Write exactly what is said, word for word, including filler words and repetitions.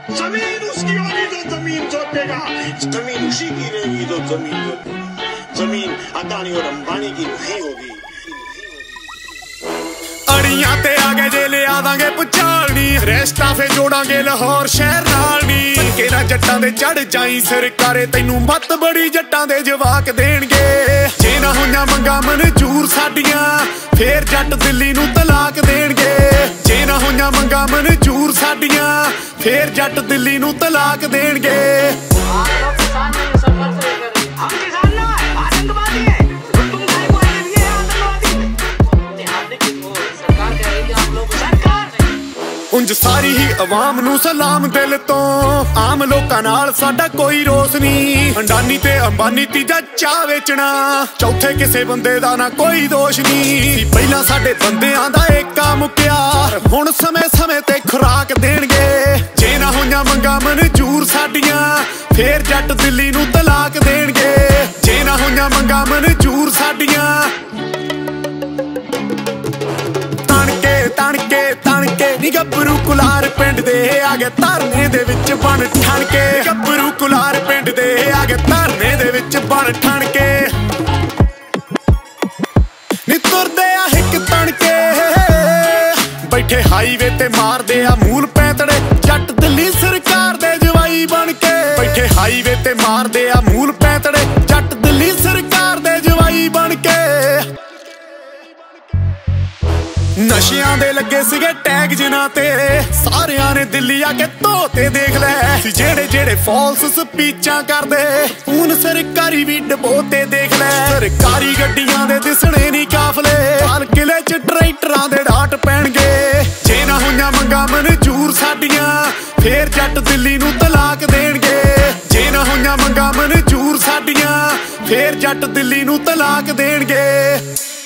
जमीन उसकी होगी तो जमीन जोतेगा, जमीन उसी की रहेगी तो जमीन जोतेगा। जमीन अदानी और अंबानी की नहीं होगी। अड़ियां ते आगे जे लिया दांगे पुचालनी, रेस्टा फे जोड़ांगे लाहौर शहर नाल नी। केरा जट्टां दे चढ़ जाई सरकारे, तैनू मत बड़ी जट्टां दे जवाक देणगे। जे ना होइयां मंगां मनजूर साडियां, फेर जट दिल्ली नू तलाक देणगे। जे ना होइयां मंगां मनजूर साडियां, फेर जट दिल्ली नू तलाक देणगे। उंज सारी ही अवाम नू सलाम दिल तो, आम लोकां नाल साडा कोई रोस नहीं। अंडानी ते अंबानी तीजा चा वेचना, चौथे किसे बंदे दा ना कोई दोष नहीं। पहला साडे बंदियां दा एका मुक्या, हुण समय समय ते खुराक देणगे। जे ना होइयां मंगां मनजूर साडियां, फेर जट दिल्ली नू तलाक देणगे। जे ना होइयां मंगां मनजूर साडियां, तणके तणके तणके नी गब्बरू कुलार पिंड दे आगे धरने दे विच बन ठणके। गब्बरू कुलार पिंड दे आगे धरने दे विच बन ठणके। नी तुरदे आ हिक तणके, बैठे हाईवे ते मारदे आ मूल पैंतड़े, जट दिल्ली सरकार दे जवाई बन के। बैठे हाईवे ते मारदे आ मूल पैंतड़े, जट दिल्ली सरकार दे जवाई बन के। नशियां दे लगे सीगे टैग जिन्हां ते, सारियां ने दिल्ली आके धोते देख लै। जेड़े जेड़े फॉल्स स्पीचां करदे, हून सरकारी भी डबोते देख लै। सरकारी गड्डियां दे दिसणे नी काफले, लाल किले च ट्रैक्टरां दे डाट पैणगे। जे ना होइयां मंगां मनजूर साडियां, फेर जट दिल्ली नू तलाक देणगे। जे ना होइयां मंगां मनजूर साडियां, फेर जट दिल्ली नू तलाक देणगे।